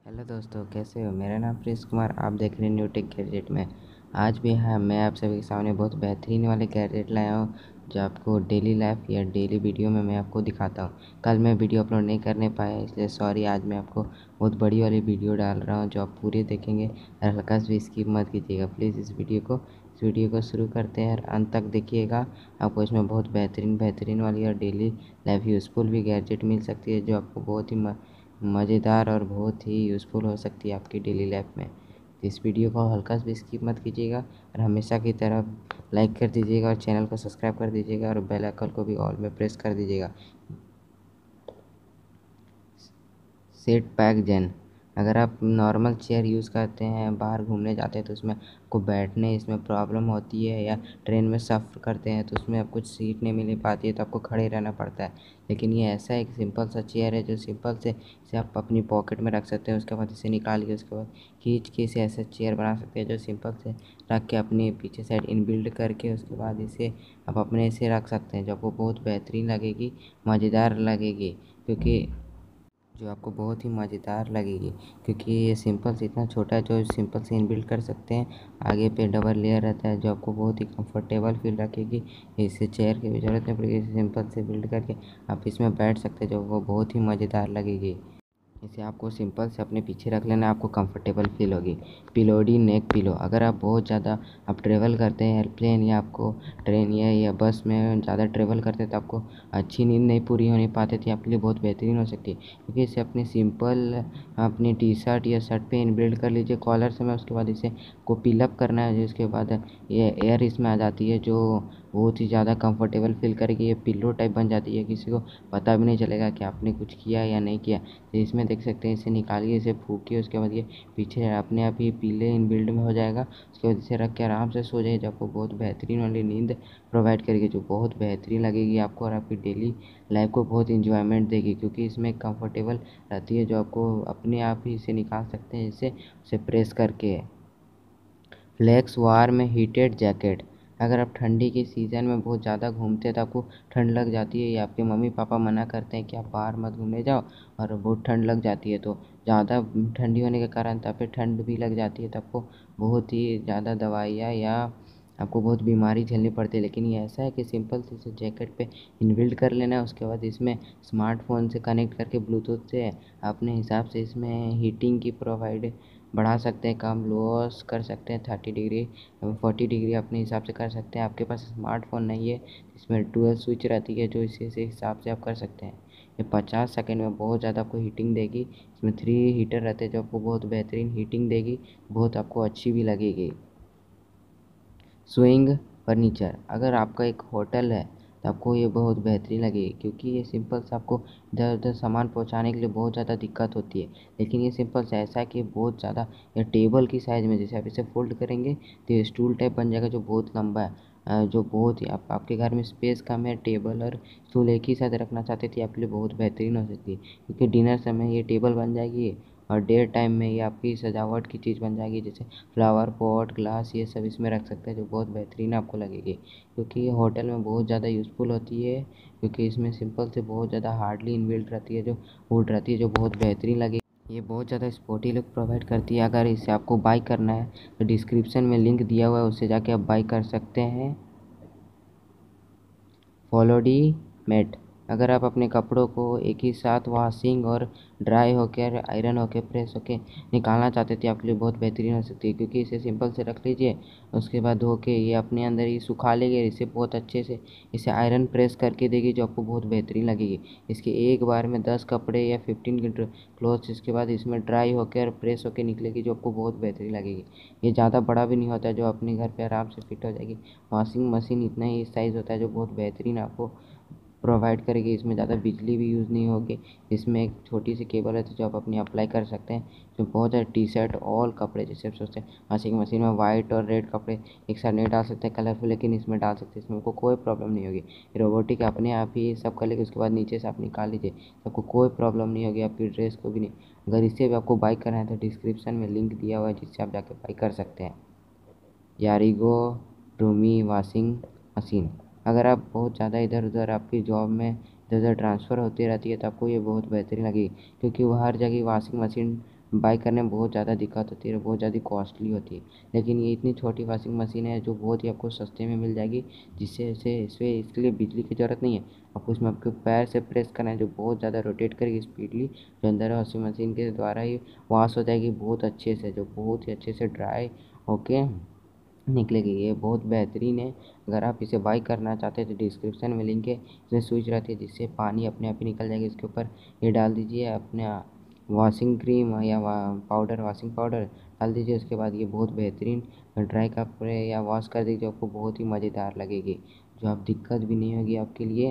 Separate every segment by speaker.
Speaker 1: Hello दोस्तों, कैसे हो। मेरा नाम प्रिंस कुमार, आप देख रहे हैं न्यू टेक गैजेट में। आज भी मैं आप सभी के सामने बहुत बेहतरीन वाले गैजेट लाया हूँ जो आपको डेली लाइफ या डेली वीडियो में मैं आपको दिखाता हूँ। कल मैं वीडियो अपलोड नहीं करने पाया, इसलिए सॉरी। आज मैं आपको बहुत बड़ी वाली वीडियो डाल रहा हूँ जो आप पूरे देखेंगे और हल्का सा भी स्किप मत कीजिएगा प्लीज़। इस वीडियो को शुरू करते हैं और अंत तक देखिएगा। आपको इसमें बहुत बेहतरीन वाली और डेली लाइफ यूज़फुल भी गैजेट मिल सकती है जो आपको बहुत ही मज़ेदार और बहुत ही यूज़फुल हो सकती है आपकी डेली लाइफ में। तो इस वीडियो को हल्का भी स्किप मत कीजिएगा और हमेशा की तरह लाइक कर दीजिएगा और चैनल को सब्सक्राइब कर दीजिएगा और बेल आइकन को भी ऑल में प्रेस कर दीजिएगा। सेट पैक जेन, अगर आप नॉर्मल चेयर यूज़ करते हैं, बाहर घूमने जाते हैं तो उसमें आपको बैठने इसमें प्रॉब्लम होती है, या ट्रेन में सफ़र करते हैं तो उसमें आपको सीट नहीं मिल पाती है तो आपको खड़े रहना पड़ता है। लेकिन ये ऐसा एक सिंपल सा चेयर है जो सिंपल से इसे आप अपनी पॉकेट में रख सकते हैं। उसके बाद इसे निकाल के उसके बाद खींच के इसे ऐसा चेयर बना सकते हैं जो सिंपल से रख के अपने पीछे साइड इनबिल्ड करके उसके बाद इसे आप अपने से रख सकते हैं जो आपको बहुत बेहतरीन लगेगी, मज़ेदार लगेगी, क्योंकि ये सिंपल से इतना छोटा है जो सिंपल से इनबिल्ट कर सकते हैं। आगे पे डबल लेयर रहता है जो आपको बहुत ही कंफर्टेबल फील रखेगी। इससे चेयर की भी ज़रूरत नहीं पड़ेगी, सिंपल से बिल्ड करके आप इसमें बैठ सकते हैं जो वो बहुत ही मज़ेदार लगेगी। इसे आपको सिंपल से अपने पीछे रख लेना, आपको कंफर्टेबल फील होगी। पिलोडी नेक पिलो, अगर आप बहुत ज़्यादा आप ट्रेवल करते हैं एयरप्लेन या आपको ट्रेन या बस में ज़्यादा ट्रेवल करते हैं तो आपको अच्छी नींद नहीं पूरी होने पाती थी, आपके लिए बहुत बेहतरीन हो सकती है। क्योंकि इसे अपनी सिंपल अपनी टी शर्ट या शर्ट पे इनबिल्ड कर लीजिए कॉलर से में। उसके बाद इसे को पिलअप करना है, जिसके बाद ये एयर इसमें आ जाती है जो बहुत ही ज़्यादा कंफर्टेबल फील करेगी। ये पिल्लो टाइप बन जाती है, किसी को पता भी नहीं चलेगा कि आपने कुछ किया या नहीं किया। तो इसमें देख सकते हैं, इसे निकालिए, इसे फूकिए, उसके बाद ये पीछे अपने आप ही पीले इनबिल्ड में हो जाएगा। उसके बाद इसे रख के आराम से सो जाइए, जो आपको बहुत बेहतरीन वाली नींद प्रोवाइड करेगी जो बहुत बेहतरीन लगेगी आपको और आपकी डेली लाइफ को बहुत इंजॉयमेंट देगी। क्योंकि इसमें कंफर्टेबल रहती है जो आपको अपने आप ही इसे निकाल सकते हैं इसे उसे प्रेस करके। फ्लेक्स वार्म हीटेड जैकेट, अगर आप ठंडी के सीज़न में बहुत ज़्यादा घूमते हैं तो आपको ठंड लग जाती है या आपके मम्मी पापा मना करते हैं कि आप बाहर मत घूमने जाओ और बहुत ठंड लग जाती है, तो ज़्यादा ठंडी होने के कारण तब पे ठंड भी लग जाती है तो आपको बहुत ही ज़्यादा दवाइयाँ या आपको बहुत बीमारी झेलनी पड़ती है। लेकिन ये ऐसा है कि सिंपल से इसे जैकेट पे इनबिल्ड कर लेना है। उसके बाद इसमें स्मार्टफोन से कनेक्ट करके ब्लूटूथ से अपने हिसाब से इसमें हीटिंग की प्रोवाइड बढ़ा सकते हैं, कम लॉस कर सकते हैं, 30 डिग्री 40 डिग्री अपने हिसाब से कर सकते हैं। आपके पास स्मार्टफोन नहीं है, इसमें डुअल स्विच रहती है जो इसी से हिसाब से आप कर सकते हैं। ये 50 सेकेंड में बहुत ज़्यादा आपको हीटिंग देगी। इसमें 3 हीटर रहते हैं जो आपको बहुत बेहतरीन हीटिंग देगी, बहुत आपको अच्छी भी लगेगी। स्विंग फर्नीचर, अगर आपका एक होटल है तो आपको ये बहुत बेहतरीन लगेगी, क्योंकि ये सिंपल से आपको इधर उधर सामान पहुंचाने के लिए बहुत ज़्यादा दिक्कत होती है। लेकिन ये सिंपल से ऐसा है कि बहुत ज़्यादा ये टेबल की साइज़ में, जैसे आप इसे फोल्ड करेंगे तो ये स्टूल टाइप बन जाएगा जो बहुत लंबा है। जो बहुत ही आपके घर में स्पेस कम है, टेबल और स्टूल एक ही साथ रखना चाहते थे, आपके लिए बहुत बेहतरीन हो सकती है। क्योंकि डिनर समय ये टेबल बन जाएगी और डे टाइम में ये आपकी सजावट की चीज़ बन जाएगी, जैसे फ्लावर पॉट, ग्लास, ये सब इसमें रख सकते हैं जो बहुत बेहतरीन आपको लगेगी। क्योंकि ये होटल में बहुत ज़्यादा यूज़फुल होती है, क्योंकि इसमें सिंपल से बहुत ज़्यादा हार्डली इनबिल्ट रहती है जो वुड रहती है जो बहुत बेहतरीन लगेगी। ये बहुत ज़्यादा स्पोर्टी लुक प्रोवाइड करती है। अगर इसे आपको बाय करना है तो डिस्क्रिप्शन में लिंक दिया हुआ है, उससे जाके आप बाय कर सकते हैं। फॉलोडी मैट, अगर आप अपने कपड़ों को एक ही साथ वॉशिंग और ड्राई होकर आयरन होकर प्रेस होकर निकालना चाहते थे, आपके लिए बहुत बेहतरीन हो सकती है। क्योंकि इसे सिंपल से रख लीजिए, उसके बाद धो के ये अपने अंदर ही सुखा लेंगे, इसे बहुत अच्छे से इसे आयरन प्रेस करके देगी जो आपको बहुत बेहतरीन लगेगी। इसके एक बार में 10 कपड़े या 15 क्लोथ्स इसके बाद इसमें ड्राई होकर प्रेस होकर निकलेगी जो आपको बहुत बेहतरीन लगेगी। ये ज़्यादा बड़ा भी नहीं होता है, जो अपने घर पे आराम से फिट हो जाएगी। वॉशिंग मशीन इतना ही साइज़ होता है जो बहुत बेहतरीन आपको प्रोवाइड करेगी। इसमें ज़्यादा बिजली भी यूज़ नहीं होगी। इसमें एक छोटी सी केबल है जो आप अपनी अप्लाई कर सकते हैं। इसमें बहुत सारे टी शर्ट ऑल कपड़े, जैसे आप सोचते हैं वॉशिंग मशीन में वाइट और रेड कपड़े एक साथ नहीं डाल सकते कलरफुल, लेकिन इसमें डाल सकते हैं। इसमें आपको कोई प्रॉब्लम नहीं होगी, रोबोटिक अपने आप ही सब कर लेगी। उसके बाद नीचे से आप निकाल लीजिए, आपको कोई प्रॉब्लम नहीं होगी, आपकी ड्रेस को भी नहीं। अगर इससे भी आपको बाई करना है तो डिस्क्रिप्शन में लिंक दिया हुआ है जिससे आप जाके बाई कर सकते हैं। यारिगो रूमी वॉशिंग मशीन, अगर आप बहुत ज़्यादा इधर उधर आपकी जॉब में इधर उधर ट्रांसफ़र होती रहती है तो आपको ये बहुत बेहतरीन लगेगी। क्योंकि वो हर जगह वॉशिंग मशीन बाई करने में बहुत ज़्यादा दिक्कत होती है, बहुत ज़्यादा कॉस्टली होती है। लेकिन ये इतनी छोटी वॉशिंग मशीन है जो बहुत ही आपको सस्ते में मिल जाएगी, जिससे इसके लिए बिजली की ज़रूरत नहीं है। आपको इसमें आपके पैर से प्रेस करना है, जो बहुत ज़्यादा रोटेट करेगी स्पीडली, जो अंदर है वॉशिंग मशीन के द्वारा ही वॉश हो जाएगी बहुत अच्छे से, जो बहुत ही अच्छे से ड्राई होके निकलेगी। ये बहुत बेहतरीन है। अगर आप इसे बाई करना चाहते हैं तो डिस्क्रिप्शन में लिंक है। इसमें स्विच रहती है जिससे पानी अपने आप ही निकल जाएगा। इसके ऊपर ये डाल दीजिए अपने वॉशिंग क्रीम या पाउडर, वॉशिंग पाउडर डाल दीजिए। उसके बाद ये बहुत बेहतरीन ड्राई कपड़े या वॉश कर दीजिए, आपको बहुत ही मज़ेदार लगेगी, जो आप दिक्कत भी नहीं होगी आपके लिए।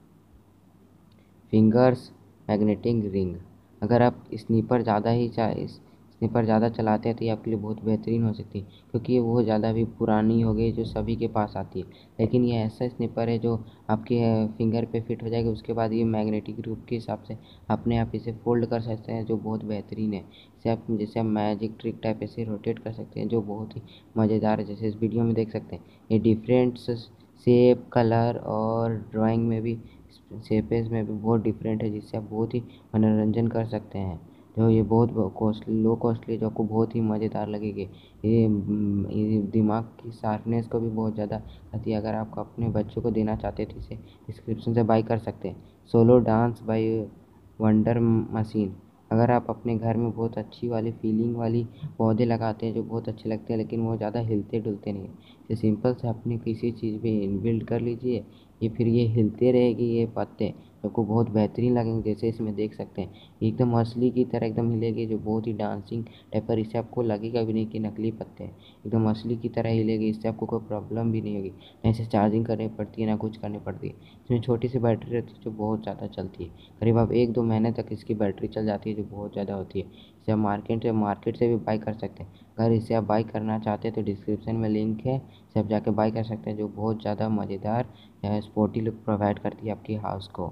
Speaker 1: फिंगर्स मैग्नेटिक रिंग, अगर आप स्नीपर ज़्यादा चलाते हैं तो ये आपके लिए बहुत बेहतरीन हो सकती है, क्योंकि ये बहुत ज़्यादा भी पुरानी हो गई जो सभी के पास आती है। लेकिन ये ऐसा स्नीपर है जो आपके फिंगर पे फिट हो जाएगा। उसके बाद ये मैग्नेटिक रूप के हिसाब से अपने आप इसे फोल्ड कर सकते हैं, जो बहुत बेहतरीन है। जैसे आप मैजिक ट्रिक टाइप ऐसे रोटेट कर सकते हैं, जो बहुत ही मज़ेदार है, जैसे इस वीडियो में देख सकते हैं। ये डिफरेंट शेप, कलर और ड्राइंग में भी, शेपेस में भी बहुत डिफरेंट है, जिससे आप बहुत ही मनोरंजन कर सकते हैं। जो ये बहुत लो कॉस्टली, जो आपको बहुत ही मज़ेदार लगेगी। ये दिमाग की शार्पनेस को भी बहुत ज़्यादा आती है। अगर आप अपने बच्चों को देना चाहते हैं तो इसे डिस्क्रिप्शन से बाई कर सकते हैं। Solo dance by wonder machine, अगर आप अपने घर में बहुत अच्छी वाली फीलिंग वाली पौधे लगाते हैं जो बहुत अच्छे लगते हैं, लेकिन वो ज़्यादा हिलते डुलते नहीं हैं, तो सिंपल से अपने किसी चीज़ पे इनबिल्ड कर लीजिए। ये फिर ये हिलते रहेगी, ये पत्ते आपको बहुत बेहतरीन लगेंगे। जैसे इसमें देख सकते हैं एकदम असली की तरह एकदम हिलेगी, जो बहुत ही डांसिंग टाइप पर। इससे आपको लगेगा भी नहीं कि नकली पत्ते हैं, एकदम असली की तरह हिलेगी। इससे आपको कोई प्रॉब्लम भी नहीं होगी, ना इसे चार्जिंग करनी पड़ती है ना कुछ करनी पड़ती है। इसमें छोटी सी बैटरी रहती है जो बहुत ज़्यादा चलती है, करीब आप 1-2 महीने तक इसकी बैटरी चल जाती है, जो बहुत ज़्यादा होती है। इसे आप मार्केट से भी बाई कर सकते हैं। अगर इसे आप बाई करना चाहते हैं तो डिस्क्रिप्शन में लिंक है, इसे आप जाके बाई कर सकते हैं, जो बहुत ज़्यादा मज़ेदार स्पोर्टी लुक प्रोवाइड करती है आपकी हाउस को।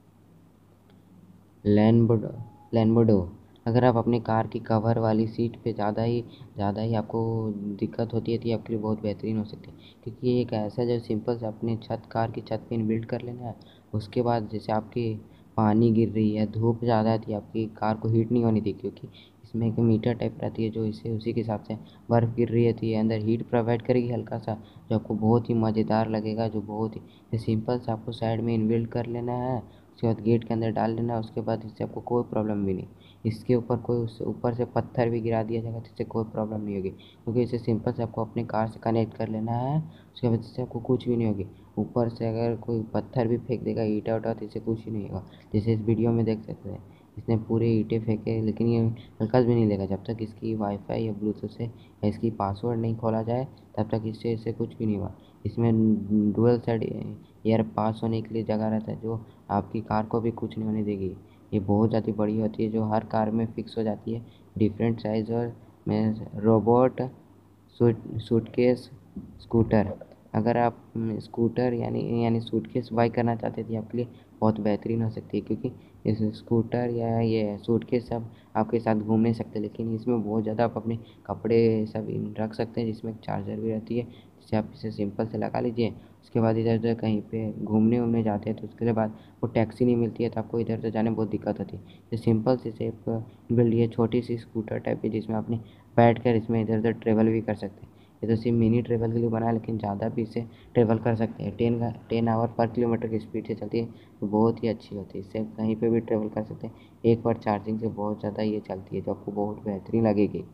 Speaker 1: लैनबोडो लैनबोडो, अगर आप अपनी कार की कवर वाली सीट पे ज़्यादा ही आपको दिक्कत होती है तो ये आपके लिए बहुत बेहतरीन हो सकती है, क्योंकि ये एक ऐसा है जो सिंपल से अपने कार की छत पे इनबिल्ट कर लेना है। उसके बाद जैसे आपकी पानी गिर रही है, धूप ज़्यादा आती है, आपकी कार को हीट नहीं होनी थी, क्योंकि इसमें एक मीटर टाइप रहती है जो इसे उसी के हिसाब से बर्फ़ गिर रही है तो ये अंदर हीट प्रोवाइड करेगी हल्का सा, जो आपको बहुत ही मज़ेदार लगेगा। जो बहुत ही सिंपल से आपको साइड में इनबिल्ट कर लेना है, उसके बाद गेट के अंदर डाल देना है। उसके बाद इससे आपको कोई प्रॉब्लम भी नहीं। इसके ऊपर कोई उससे ऊपर से पत्थर भी गिरा दिया जाएगा तो इससे कोई प्रॉब्लम नहीं होगी, क्योंकि इसे सिंपल से आपको अपने कार से कनेक्ट कर लेना है। उसके बाद इससे आपको कुछ भी नहीं होगी। ऊपर से अगर कोई पत्थर भी फेंक देगा, ईंटा उटा, तो इससे कुछ ही नहीं होगा। जैसे इस वीडियो में देख सकते हैं, इसने पूरे ईंटें फेंके, लेकिन ये हल्का भी नहीं लेगा। जब तक इसकी वाईफाई या ब्लूटूथ से या इसकी पासवर्ड नहीं खोला जाए तब तक इससे कुछ भी नहीं हुआ। इसमें डुअल साइड एयर पास होने के लिए जगह रहता है, जो आपकी कार को भी कुछ नहीं होने देगी। ये बहुत ज़्यादा बड़ी होती है, जो हर कार में फिक्स हो जाती है, डिफरेंट साइज़ और में। रोबोट सूटकेस स्कूटर, अगर आप स्कूटर यानी सूटकेस बाई करना चाहते थे, आपके लिए बहुत बेहतरीन हो सकती है, क्योंकि इस स्कूटर या ये सूटकेस सब आपके साथ घूम नहीं सकते, लेकिन इसमें बहुत ज़्यादा आप अपने कपड़े सब रख सकते हैं, जिसमें चार्जर भी रहती है, जिससे आप इसे सिंपल से लगा लीजिए। उसके बाद इधर उधर कहीं पे घूमने जाते हैं तो उसके बाद वो टैक्सी नहीं मिलती है, तो आपको इधर उधर जाने में बहुत दिक्कत होती है। तो सिंपल से सेफ बिल्ड ये छोटी सी स्कूटर टाइप की, जिसमें अपने बैठ कर इसमें इधर उधर ट्रेवल भी कर सकते हैं। ये तो सिर्फ मिनी ट्रेवल के लिए बना है, लेकिन ज़्यादा भी इसे ट्रेवल कर सकते हैं। 10 आवर पर किलोमीटर की स्पीड से चलती है, तो बहुत ही अच्छी होती है। इससे आप कहीं पे भी ट्रेवल कर सकते हैं। एक बार चार्जिंग से बहुत ज़्यादा ये चलती है, जो आपको बहुत बेहतरीन लगेगी।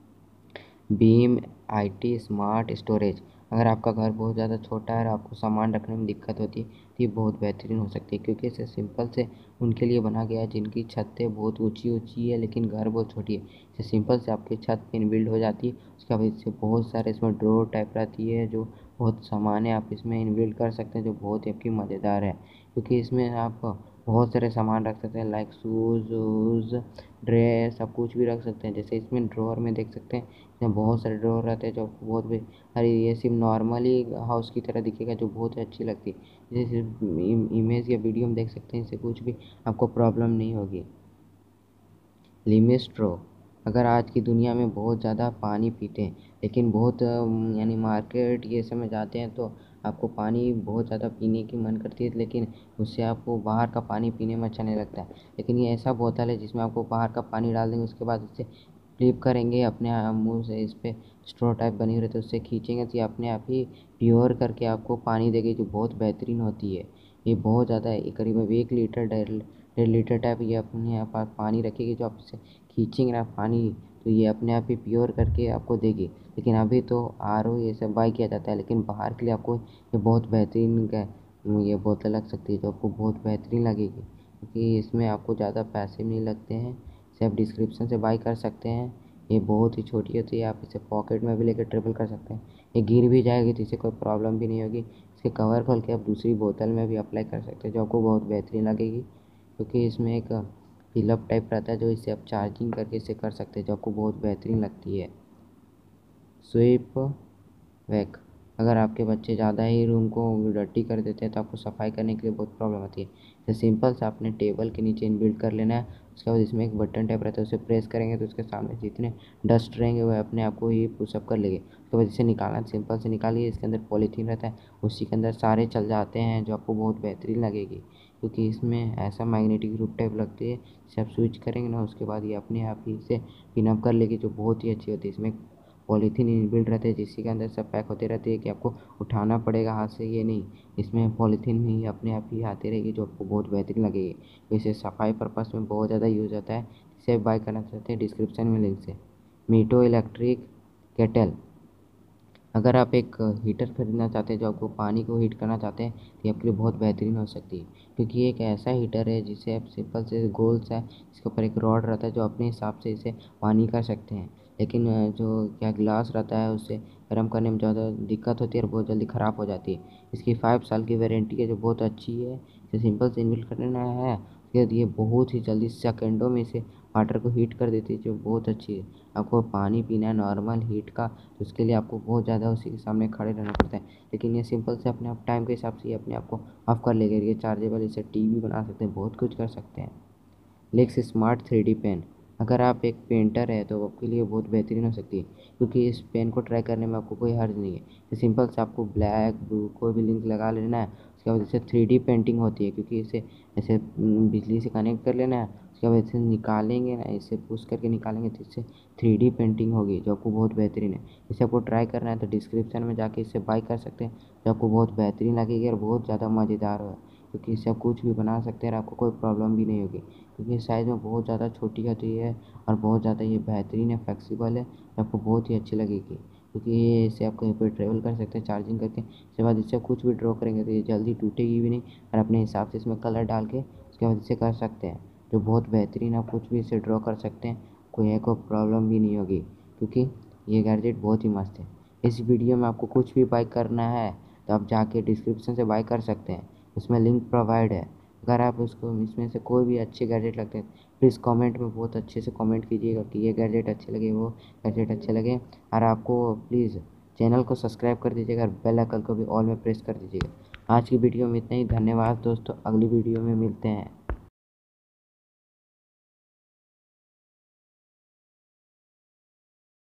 Speaker 1: बीम आईटी स्मार्ट स्टोरेज, अगर आपका घर बहुत ज़्यादा छोटा है और आपको सामान रखने में दिक्कत होती है तो ये बहुत बेहतरीन हो सकती है, क्योंकि इसे सिंपल से उनके लिए बना गया है जिनकी छतें बहुत ऊंची ऊंची है लेकिन घर बहुत छोटी है। इसे सिंपल से आपकी छत पे इनबिल्ड हो जाती है। उसके बाद इससे बहुत सारे इसमें ड्रॉर टाइप रहती है, जो बहुत सामान है आप इसमें इनबिल्ड कर सकते हैं, जो बहुत ही आपकी मज़ेदार है, क्योंकि इसमें आप बहुत सारे सामान रख सकते हैं, लाइक शूज़ वूज़, ड्रेस, सब कुछ भी रख सकते हैं। जैसे इसमें ड्रॉअर में देख सकते हैं, इसमें बहुत सारे ड्रॉअर रहते हैं, जो आपको बहुत भी, अरे ये सिर्फ नॉर्मली हाउस की तरह दिखेगा, जो बहुत ही अच्छी लगती है। जैसे इमेज या वीडियो में देख सकते हैं, इससे कुछ भी आपको प्रॉब्लम नहीं होगी। लिमिस्ट्रो, अगर आज की दुनिया में बहुत ज़्यादा पानी पीते हैं, लेकिन बहुत मार्केट ये सब में जाते हैं तो आपको पानी बहुत ज़्यादा पीने की मन करती है, लेकिन उससे आपको बाहर का पानी पीने में अच्छा नहीं लगता है। लेकिन ये ऐसा बोतल है जिसमें आपको बाहर का पानी डाल देंगे, उसके बाद इसे फ्लिप करेंगे अपने मुँह से, इस पर स्ट्रॉ टाइप बनी हुई रहती है, उससे खींचेंगे तो ये अपने आप ही प्योर करके आपको पानी देगी, जो बहुत बेहतरीन होती है। ये बहुत ज़्यादा करीब 1 लीटर 1.5 लीटर टाइप ये अपने आप पानी रखेगी, जो आप इसे खींचेंगे ना पानी, तो ये अपने आप ही प्योर करके आपको देगी। लेकिन अभी तो RO ये सब बाई किया जाता है, लेकिन बाहर के लिए आपको ये बहुत बेहतरीन ये बोतल लग सकती है, जो आपको बहुत बेहतरीन लगेगी, क्योंकि इसमें आपको ज़्यादा पैसे भी नहीं लगते हैं। इसे आप डिस्क्रिप्शन से बाई कर सकते हैं। ये बहुत ही छोटी होती है, आप इसे पॉकेट में भी लेकर ट्रेवल कर सकते हैं। ये गिर भी जाएगी तो इसे कोई प्रॉब्लम भी नहीं होगी। इसके कवर खोल के आप दूसरी बोतल में भी अप्लाई कर सकते हैं, जो आपको बहुत बेहतरीन लगेगी, क्योंकि इसमें एक फिलअप टाइप रहता है, जो इसे आप चार्जिंग करके इसे कर सकते हैं, जो आपको बहुत बेहतरीन लगती है। स्वीप वैक, अगर आपके बच्चे ज़्यादा ही रूम को डर्टी कर देते हैं तो आपको सफाई करने के लिए बहुत प्रॉब्लम होती है। तो सिंपल से आपने टेबल के नीचे इनबिल्ट कर लेना है। उसके बाद इसमें एक बटन टाइप रहता है, उसे प्रेस करेंगे तो उसके सामने जितने डस्ट रहेंगे वह अपने आप को ही पुशअप कर लेंगे। उसके बाद इसे निकालना, सिंपल से निकालिए। इसके अंदर पॉलीथीन रहता है, उसी के अंदर सारे चल जाते हैं, जो आपको बहुत बेहतरीन लगेगी, क्योंकि इसमें ऐसा मैग्नेटिक रूप टाइप लगती है। इसे आप स्विच करेंगे ना, उसके बाद ये अपने आप ही इसे पिनअप कर लेगी, जो बहुत ही अच्छी होती है। इसमें पॉलीथीन इनबिल्ट रहते हैं, जिसके अंदर सब पैक होते रहते हैं कि आपको उठाना पड़ेगा हाथ से, ये नहीं। इसमें पॉलीथीन में ही अपने आप ही आती रहेगी, जो आपको बहुत बेहतरीन लगेगी। इसे सफाई पर्पस में बहुत ज़्यादा यूज़ होता है। इसे बाय करना चाहते हैं डिस्क्रिप्शन में लिंक से। मीटो इलेक्ट्रिक केटल, अगर आप एक हीटर खरीदना चाहते हैं जो आपको पानी को हीट करना चाहते हैं, तो ये आपके लिए बहुत बेहतरीन हो सकती है, क्योंकि ये एक ऐसा हीटर है जिसे आप सिंपल से गोल सा है, इसके ऊपर एक रॉड रहता है, जो अपने हिसाब से इसे पानी कर सकते हैं। लेकिन जो क्या ग्लास रहता है उससे गर्म करने में ज़्यादा दिक्कत होती है और बहुत जल्दी ख़राब हो जाती है। इसकी 5 साल की वारंटी है, जो बहुत अच्छी है। इसे सिंपल से इनबिल्ट करना है, उसके बाद ये बहुत ही जल्दी सेकंडों में इसे वाटर को हीट कर देती है, जो बहुत अच्छी है। आपको पानी पीना है नॉर्मल हीट का, तो उसके लिए आपको बहुत ज़्यादा उसी के सामने खड़े रहना पड़ता है। लेकिन ये सिंपल से अपने आप टाइम के हिसाब से ये अपने आप को ऑफ कर लेगा। ये चार्जेबल, इसे टीवी बना सकते हैं, बहुत कुछ कर सकते हैं। लेक्स स्मार्ट 3D पेन, अगर आप एक पेंटर है तो आपके लिए बहुत बेहतरीन हो सकती है, क्योंकि इस पेन को ट्राई करने में आपको कोई हर्ज नहीं है। तो सिंपल से आपको ब्लैक ब्लू कोई भी लिंक लगा लेना है। उसके बाद इसे 3D पेंटिंग होती है, क्योंकि इसे ऐसे बिजली से कनेक्ट कर लेना है। उसके बाद इसे निकालेंगे ना, इसे पुश करके निकालेंगे तो इससे 3D पेंटिंग होगी, जो आपको बहुत बेहतरीन है। इसे आपको ट्राई करना है तो डिस्क्रिप्शन में जाके इसे बाय कर सकते हैं, जो आपको बहुत बेहतरीन लगेगी और बहुत ज़्यादा मज़ेदार है, क्योंकि इससे आप कुछ भी बना सकते हैं और आपको कोई प्रॉब्लम भी नहीं होगी, क्योंकि साइज़ में बहुत ज़्यादा छोटी होती है और बहुत ज़्यादा ये बेहतरीन है, फ्लेक्सिबल है, आपको बहुत ही अच्छी लगेगी, क्योंकि ये इसे आप कहीं पर ट्रैवल कर सकते हैं चार्जिंग करके। उसके बाद इससे कुछ भी ड्रॉ करेंगे तो ये जल्दी टूटेगी भी नहीं, और अपने हिसाब से इसमें कलर डाल के उसके बाद इसे कर सकते हैं, जो बहुत बेहतरीन। आप कुछ भी इसे ड्रॉ कर सकते हैं, कोई प्रॉब्लम भी नहीं होगी, क्योंकि ये गैजेट बहुत ही मस्त है। इस वीडियो में आपको कुछ भी बाय करना है तो आप जाके डिस्क्रिप्शन से बाय कर सकते हैं, उसमें लिंक प्रोवाइड है। अगर आप उसको इसमें से कोई भी अच्छे गैजेट लगते हैं, प्लीज़ कमेंट में बहुत अच्छे से कमेंट कीजिएगा कि ये गैजेट अच्छे लगे, वो गैजेट अच्छे लगे। और आपको प्लीज़ चैनल को सब्सक्राइब कर दीजिएगा और बेल आइकन को भी ऑल में प्रेस कर दीजिएगा। आज की वीडियो में इतना ही। धन्यवाद दोस्तों, अगली वीडियो में मिलते हैं।